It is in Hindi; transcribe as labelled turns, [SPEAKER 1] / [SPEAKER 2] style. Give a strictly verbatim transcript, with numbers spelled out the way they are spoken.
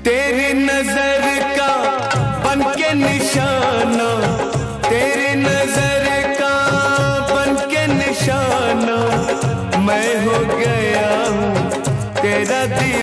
[SPEAKER 1] तेरी नजर का बन के निशाना, तेरी नजर का बन के निशाना, मैं हो गया हूँ तेरा दीवाना।